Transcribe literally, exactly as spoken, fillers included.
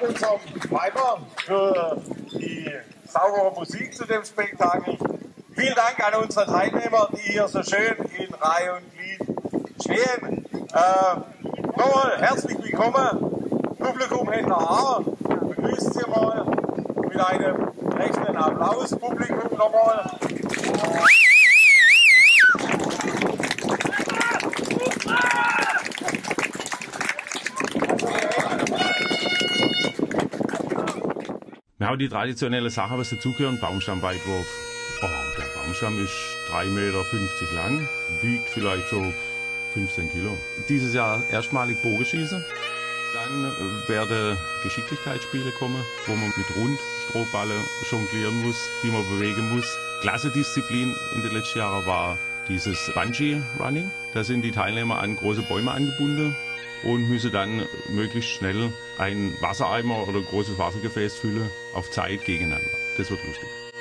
unserem Weiber für die saubere Musik zu dem Spektakel. Vielen Dank an unsere Teilnehmer, die hier so schön in Reihe und Glied stehen. Äh, nochmal herzlich willkommen. Publikum hinter A. Begrüßt Sie mal mit einem rechten Applaus. Publikum nochmal. Wir haben die traditionelle Sache, was dazugehört, Baumstammweitwurf. Oh, der Baumstamm ist drei Meter fünfzig lang, wiegt vielleicht so fünfzehn Kilo. Dieses Jahr erstmalig Bogenschießen. Dann werden Geschicklichkeitsspiele kommen, wo man mit Rundstrohballen jonglieren muss, die man bewegen muss. Klassedisziplin in den letzten Jahren war dieses Bungee-Running. Da sind die Teilnehmer an große Bäume angebunden und müssen dann möglichst schnell einen Wassereimer oder ein großes Wassergefäß füllen, auf Zeit gegeneinander. Das wird lustig.